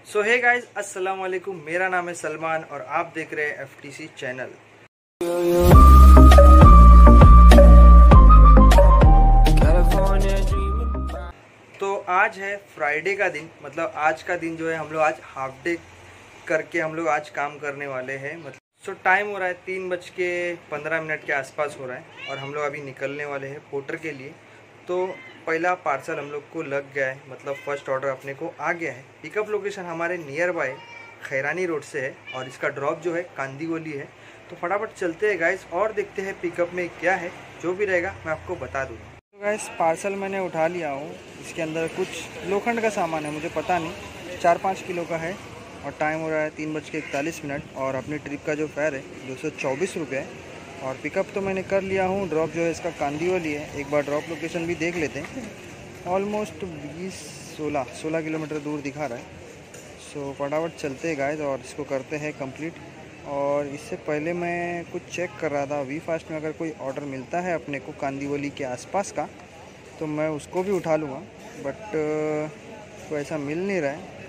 सो hey guys, अस्सलाम वालेकुम। मेरा नाम है सलमान और आप देख रहे हैं FTC चैनल। तो आज है फ्राइडे का दिन, मतलब आज का दिन जो है हम लोग आज हाफ डे करके हम लोग आज काम करने वाले हैं। मतलब टाइम हो रहा है 3:15 के आसपास हो रहा है और हम लोग अभी निकलने वाले हैं पोर्टर के लिए। तो पहला पार्सल हम लोग को लग गया है, मतलब फर्स्ट ऑर्डर अपने को आ गया है। पिकअप लोकेशन हमारे नियर बाय खैरानी रोड से है और इसका ड्रॉप जो है कांदीवली है। तो फटाफट चलते हैं गाइस और देखते हैं पिकअप में क्या है। जो भी रहेगा मैं आपको बता दूँगा। तो गाइस पार्सल मैंने उठा लिया हूँ। इसके अंदर कुछ लोखंड का सामान है, मुझे पता नहीं, 4-5 किलो का है और टाइम हो रहा है 3:41 और अपनी ट्रिप का जो फेयर है 224 रुपये है। और पिकअप तो मैंने कर लिया हूँ। ड्रॉप जो है इसका कांदीवली है। एक बार ड्रॉप लोकेशन भी देख लेते हैं। ऑलमोस्ट 16 किलोमीटर दूर दिखा रहा है। सो फटाफट चलते हैं गाइस और इसको करते हैं कंप्लीट। और इससे पहले मैं कुछ चेक कर रहा था, वी फास्ट में अगर कोई ऑर्डर मिलता है अपने को कांदीवली के आसपास का तो मैं उसको भी उठा लूँगा, बट कोई ऐसा मिल नहीं रहा है।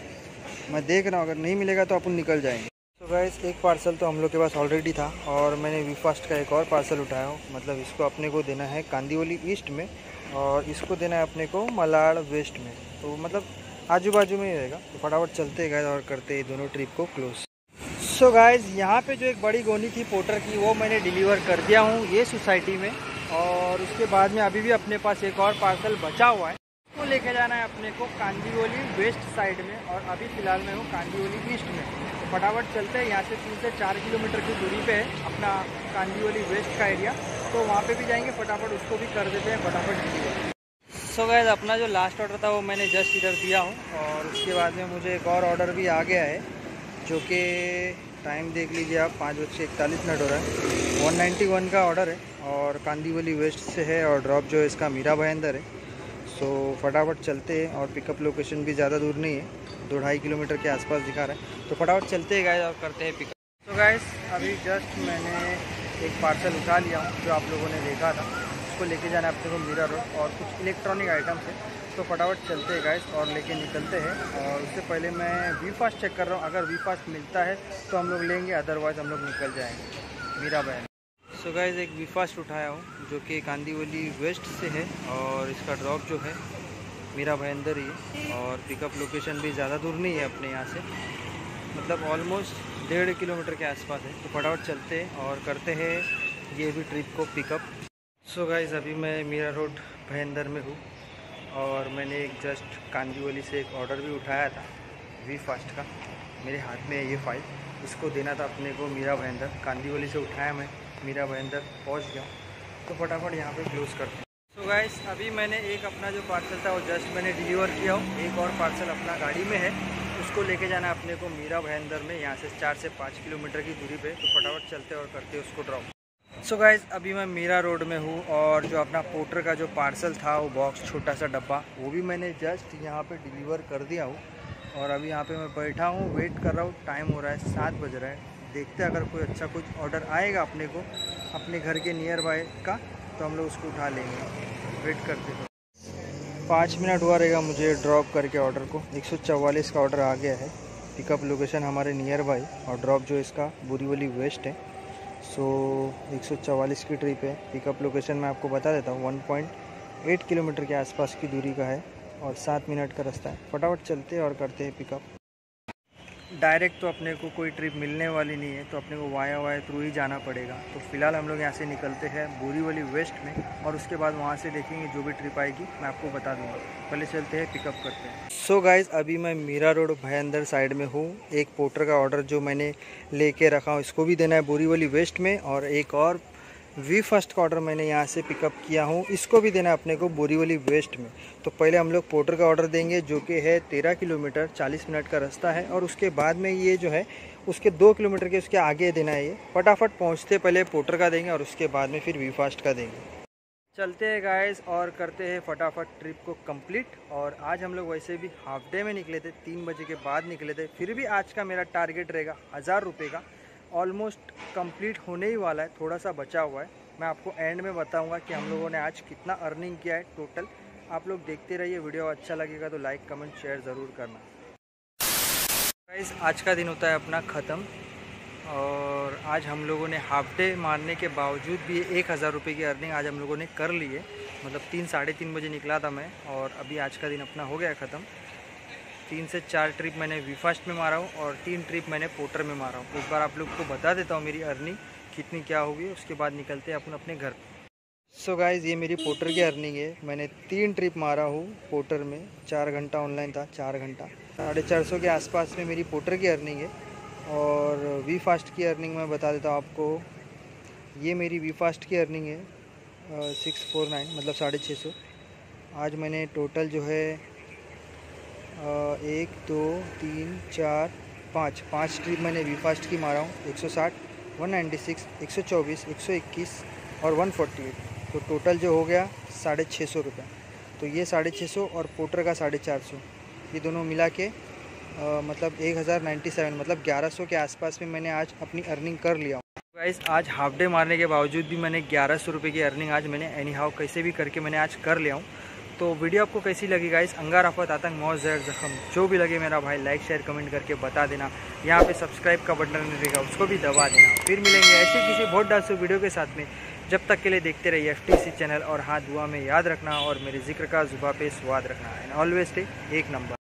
मैं देख रहा हूँ, अगर नहीं मिलेगा तो अपन निकल जाएंगे। तो गाइस एक पार्सल तो हम लोग के पास ऑलरेडी था और मैंने वी फास्ट का एक और पार्सल उठाया हूँ। मतलब इसको अपने को देना है कांदीवली ईस्ट में और इसको देना है अपने को मलाड वेस्ट में। तो मतलब आजू बाजू में ही रहेगा। तो फटाफट चलते गए और करते हैं दोनों ट्रिप को क्लोज। सो गाइस यहाँ पे जो एक बड़ी गोनी थी पोर्टर की वो मैंने डिलीवर कर दिया हूँ ये सोसाइटी में। और उसके बाद में अभी भी अपने पास एक और पार्सल बचा हुआ है, वो लेके जाना है अपने को कांदीवली वेस्ट साइड में। और अभी फ़िलहाल मैं हूँ कांदीवली ईस्ट में। तो फटाफट चलते हैं। यहाँ से 3 से 4 किलोमीटर की दूरी पे है अपना कांदीवली वेस्ट का एरिया। तो वहाँ पे भी जाएंगे, फटाफट उसको भी कर देते हैं फटाफट डिलीवर। सो गाइस अपना जो लास्ट ऑर्डर था वो मैंने जस्ट इधर दिया हूँ और उसके बाद में मुझे एक और ऑर्डर भी आ गया है, जो कि टाइम देख लीजिए आप, 5:41 हो रहा है। 191 का ऑर्डर है और कांदीवली वेस्ट से है और ड्रॉप जो है इसका मीरा भयंदर है। सो फटाफट चलते हैं और पिकअप लोकेशन भी ज़्यादा दूर नहीं है, 2-2.5 किलोमीटर के आसपास दिखा रहा है। तो फटाफट चलते हैं गाइस और करते हैं पिकअप। तो गाइस अभी जस्ट मैंने एक पार्सल उठा लिया हूँ जो आप लोगों ने देखा था। उसको लेके जाना है अपने को मीरा रोड और कुछ इलेक्ट्रॉनिक आइटम्स है। तो फटाफट चलते हैं गाइस और लेके निकलते हैं। और उससे पहले मैं वी फास्ट चेक कर रहा हूँ, अगर वी फास्ट मिलता है तो हम लोग लेंगे, अदरवाइज़ हम लोग निकल जाएंगे मीरा बहन। सो गाइस एक वी फास्ट उठाया हूँ जो कि कांदीवली वेस्ट से है और इसका ड्रॉप जो है मीरा भयंदर ही है। और पिकअप लोकेशन भी ज़्यादा दूर नहीं है अपने यहाँ से, मतलब ऑलमोस्ट 1.5 किलोमीटर के आसपास है। तो फटाफट चलते हैं और करते हैं ये भी ट्रिप को पिकअप। सो गाइस अभी मैं मीरा रोड भयंदर में हूँ और मैंने एक जस्ट कांदीवली से एक ऑर्डर भी उठाया था वी फास्ट का। मेरे हाथ में है ये फाइल, इसको देना था अपने को मीरा भयंदर। कांदीवली से उठाया मैं, मीरा भयंदर पहुँच गया। तो फटाफट यहाँ पे क्लोज़ करते हैं। सो गाइस अभी मैंने एक अपना जो पार्सल था वो जस्ट मैंने डिलीवर किया हूँ। एक और पार्सल अपना गाड़ी में है, उसको लेके जाना है अपने को मीरा भयंदर में, यहाँ से 4 से 5 किलोमीटर की दूरी पे। तो फटाफट चलते और करते उसको ड्रॉप। सो गाइस अभी मैं मीरा रोड में हूँ और जो अपना पोर्टर का जो पार्सल था वो बॉक्स, छोटा सा डब्बा, वो भी मैंने जस्ट यहाँ पे डिलीवर कर दिया हूँ। और अभी यहाँ पे मैं बैठा हूँ, वेट कर रहा हूँ। टाइम हो रहा है 7 बज रहा है। देखते हैं अगर कोई अच्छा कुछ ऑर्डर आएगा अपने को अपने घर के नियर बाय का तो हम लोग उसको उठा लेंगे। वेट करते हैं, 5 मिनट हुआ रहेगा मुझे ड्रॉप करके ऑर्डर को। 144 का ऑर्डर आ गया है। पिकअप लोकेशन हमारे नियर बाय और ड्रॉप जो इसका बोरीवली वेस्ट है। सो 144 की ट्रिप है। पिकअप लोकेशन मैं आपको बता देता हूँ, 1.8 किलोमीटर के आसपास की दूरी का है और 7 मिनट का रास्ता है। फटाफट चलते हैं और करते हैं पिकअप। डायरेक्ट तो अपने को कोई ट्रिप मिलने वाली नहीं है, तो अपने को वाया थ्रू ही जाना पड़ेगा। तो फ़िलहाल हम लोग यहाँ से निकलते हैं बोरीवली वेस्ट में और उसके बाद वहाँ से देखेंगे जो भी ट्रिप आएगी मैं आपको बता दूँगा। पहले चलते हैं, पिकअप करते हैं। सो गाइस अभी मैं मीरा रोड भयंदर साइड में हूँ। एक पोर्टर का ऑर्डर जो मैंने लेके रखा हूँ इसको भी देना है बोरीवली वेस्ट में, और एक और वी फर्स्ट का ऑर्डर मैंने यहाँ से पिकअप किया हूँ, इसको भी देना है अपने को बोरीवली वेस्ट में। तो पहले हम लोग पोर्टर का ऑर्डर देंगे जो कि है 13 किलोमीटर, 40 मिनट का रास्ता है। और उसके बाद में ये जो है उसके 2 किलोमीटर के उसके आगे देना है। ये फटाफट पहुँचते पहले पोर्टर का देंगे और उसके बाद में फिर वी फास्ट का देंगे। चलते हैं गाइस और करते हैं फटाफट ट्रिप को कंप्लीट। और आज हम लोग वैसे भी हाफ डे में निकले थे, 3 बजे के बाद निकले थे। फिर भी आज का मेरा टारगेट रहेगा 1000 रुपये का। ऑलमोस्ट कंप्लीट होने ही वाला है, थोड़ा सा बचा हुआ है। मैं आपको एंड में बताऊंगा कि हम लोगों ने आज कितना अर्निंग किया है टोटल। आप लोग देखते रहिए, वीडियो अच्छा लगेगा तो लाइक कमेंट शेयर ज़रूर करना। आज का दिन होता है अपना ख़त्म और आज हम लोगों ने हाफ डे मारने के बावजूद भी 1000 रुपये की अर्निंग आज हम लोगों ने कर ली है। मतलब 3-3:30 बजे निकला था मैं और अभी आज का दिन अपना हो गया ख़त्म। 3 से 4 ट्रिप मैंने वीफास्ट में मारा हूँ और 3 ट्रिप मैंने पोटर में मारा हूँ। एक बार आप लोग को बता देता हूँ मेरी अर्निंग कितनी क्या होगी, उसके बाद निकलते हैं अपन अपने घर। सो गाइज़ ये मेरी पोटर की अर्निंग है। मैंने 3 ट्रिप मारा हूँ पोटर में, 4 घंटा ऑनलाइन था, 4 घंटा 450 के आसपास में मेरी पोटर की अर्निंग है। और वी फास्ट की अर्निंग मैं बता देता हूँ आपको। ये मेरी वी फास्ट की अर्निंग है 649 मतलब 650। आज मैंने टोटल जो है 1 2 3 4 5 ट्रिप मैंने वी फास्ट की मारा हूँ। 160 196 124 121 और 148। तो टोटल जो हो गया 650 रुपये। तो ये 650 और पोटर का 450, ये दोनों मिला के मतलब 1097 मतलब 1100 के आसपास में मैंने आज अपनी अर्निंग कर लिया हूँ। गाइस आज हाफ डे मारने के बावजूद भी मैंने 1100 रुपये की अर्निंग आज मैंने एनी हाउ कैसे भी करके मैंने आज कर लिया हूँ। तो वीडियो आपको कैसी लगी गाइस? अंगार आफत आतंक मौत जहर जख्म जो भी लगे मेरा भाई लाइक शेयर कमेंट करके बता देना। यहाँ पे सब्सक्राइब का बटन रहेगा उसको भी दबा देना। फिर मिलेंगे ऐसे किसी बहुत डांसो वीडियो के साथ में। जब तक के लिए देखते रहिए FTC चैनल और हाँ दुआ में याद रखना और मेरे जिक्र का जुबा पे स्वाद रखना एंड ऑलवेज स्टे एक नंबर।